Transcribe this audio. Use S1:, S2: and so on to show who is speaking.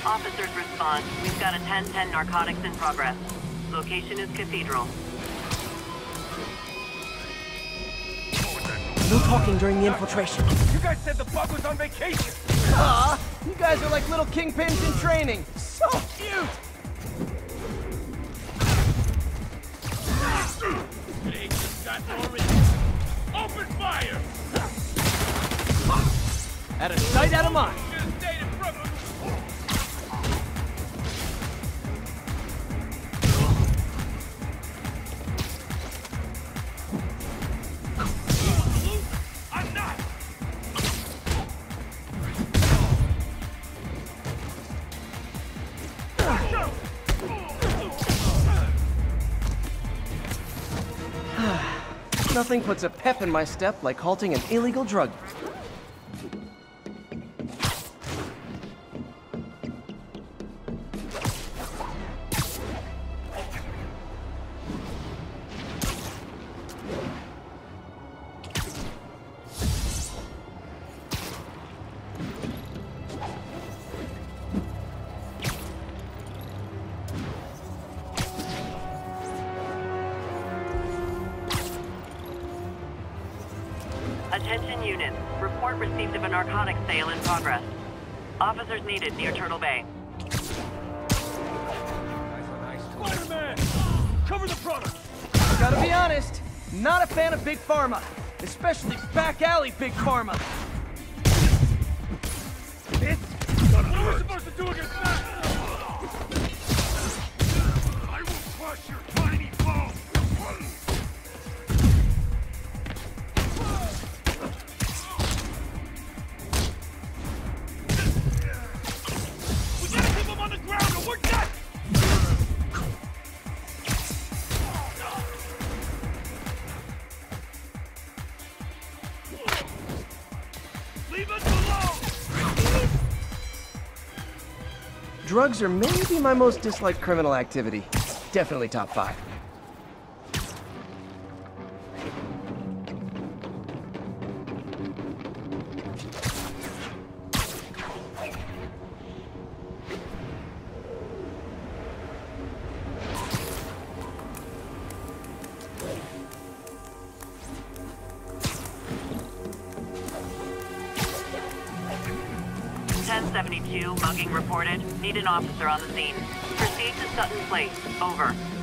S1: Officers respond. We've got a 10-10 narcotics in progress. Location is Cathedral.
S2: No talking during the infiltration.
S3: You guys said the bug was on vacation!
S2: Aw, you guys are like little kingpins in training. So cute!
S3: Agents got more Open fire!
S2: Out of sight, out of mind.
S3: Should've stayed in front of I'm not!
S2: Nothing puts a pep in my step like halting an illegal drug.
S1: Attention units. Report received of a narcotics sale in progress. Officers needed near Turtle Bay.
S3: Spider-Man! Cover the product!
S2: Gotta be honest, not a fan of Big Pharma. Especially back alley Big Pharma.
S3: What are we supposed to do against that? I will crush your tiny bones! We gotta keep him on the ground or we're done! Leave us alone!
S2: Drugs are maybe my most disliked criminal activity. Definitely top 5.
S1: Mugging reported. Need an officer on the scene. Proceed to Sutton Place. Over.